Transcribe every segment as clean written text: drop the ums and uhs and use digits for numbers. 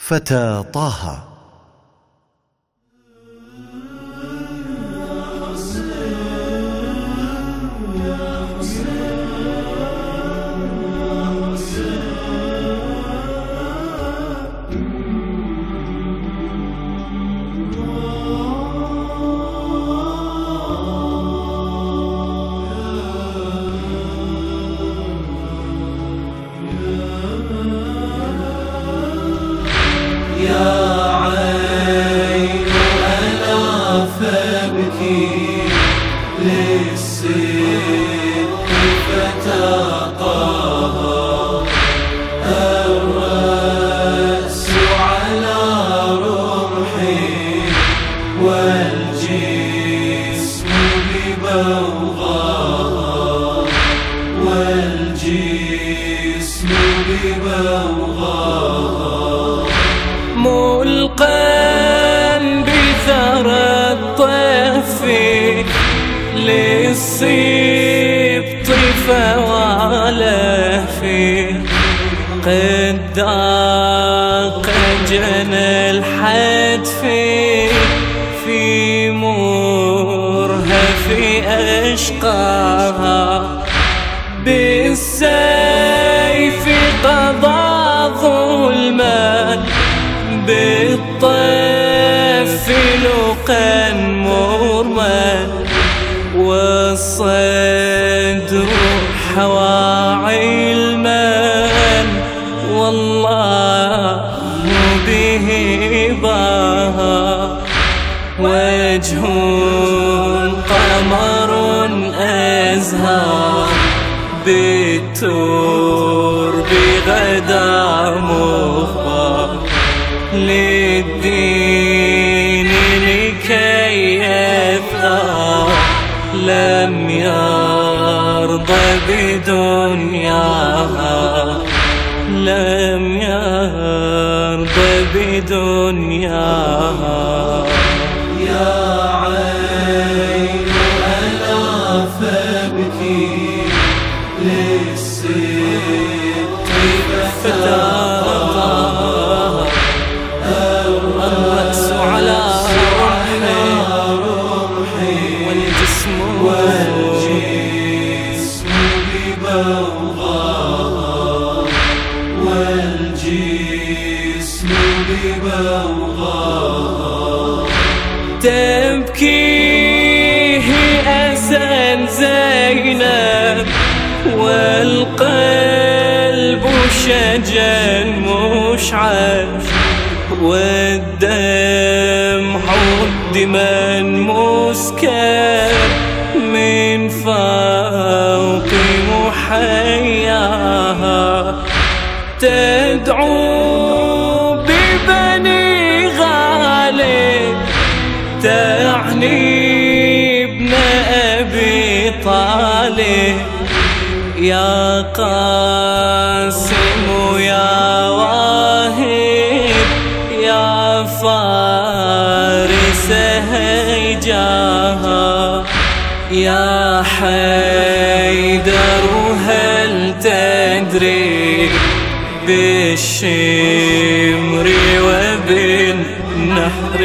فتى طه. للصدق فتقاها الرأس على رمحي والجسم ببوغاها والجسم ببوغاها ملقا بثرى الطف للصبط فوالفي قد ضاق جنى الحتف في مرهف أشقاها بالسيف قضى ظلما بالطف لقا مرما والصدر حوى علما والله به باها وجه قمر أزهى بالترب غدا مخفى للدين لكي يفخر لم يرضى بدنياها لم يرضى بدنياها يا عين ألا فابكي للصدق فتقاها الرأس على رمحي والجسم ببوغاها والجسم ببوغاها تبكيه أسى زينب والقلب شجا مشعل والدمع دما مسكر من فوق محياها تدعو ببني غالب تعني ابن أبي طالب يا قاسم يا واهب يا فارس هيجاها يا حيدر هل تدري بالشمر وبالنحر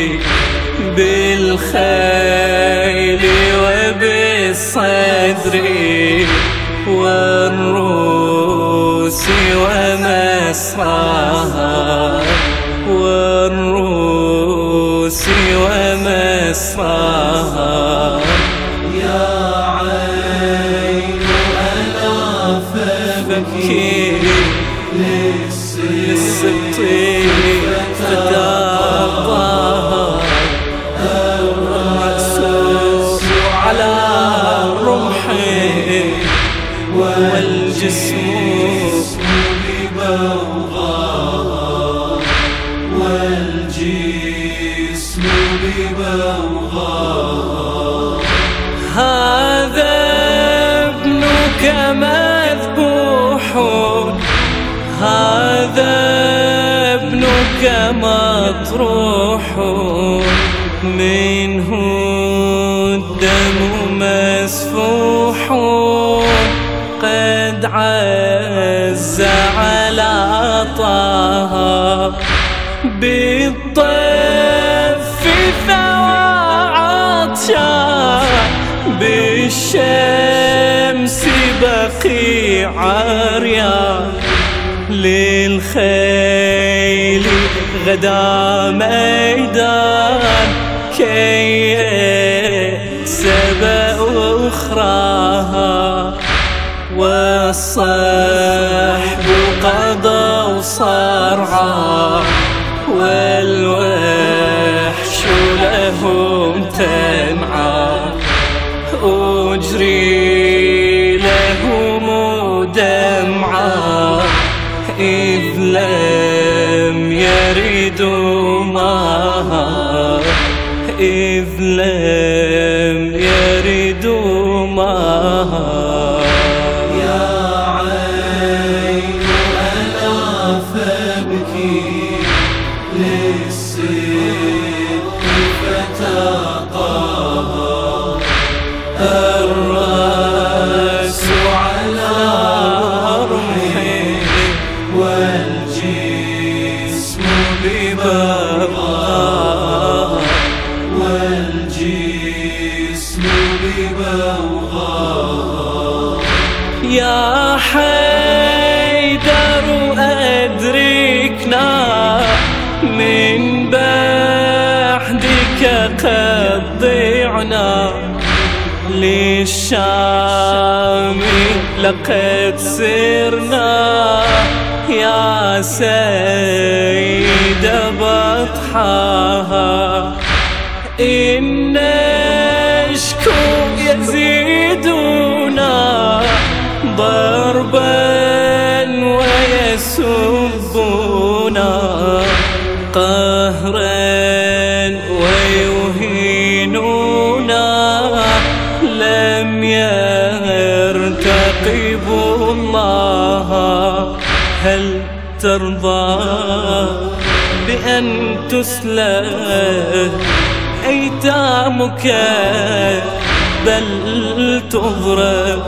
بالخيل وبالصدر والروس ومسراها والروس ومسراها يا عين ألا فابكي للصبط فتقاها الرأس على رمحي والجسم ببوغاها والجسم ببوغاها هذا ابنك مذبوح هذا ابنك مطروح منه الدم مسفوح قد عز على طه بالطف ثوى عطشان، بالشمس بقي عريان، للخيل غدا ميدان كي يكسب أخراها، والصحب قضوا صرعا، والوحش لهم تنعى، أجري لهم دمعا إذ لم يردوا معها، إذ لم يردوا معها. يا عين ألا فابكي للصدق فتقاها، الرأس على رمحي والجسم ببوغاه، والجسم ببوغاه. يا حيدر أدركنا من بعدك قد ضعنا، للشام لقد سرنا يا سيد بطحاها، إن نشكو يزيدنا ضربا ويسبنا قهرا ويهيننا، لم يرتقبوا الله. هل ترضى بأن تسلب أيتامك بل تضرب،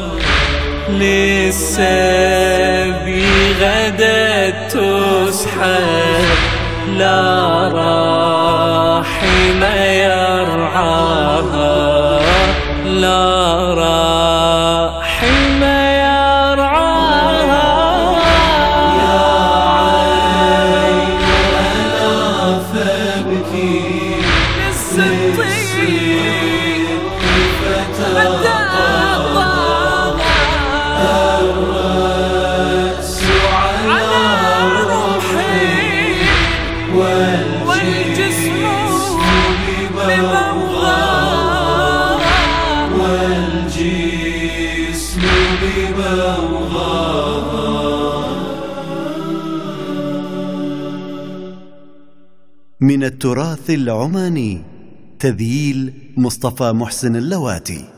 للسبي غدا تسحب لا راحم يرعاها، لا راحم يرعاها. يا عين ألا فابكي للصدق فتقاها، الرأس على رمحي والجسم ببوغاه، والجسم ببوغاه. من التراث العماني، تذييل مصطفى محسن اللواتي.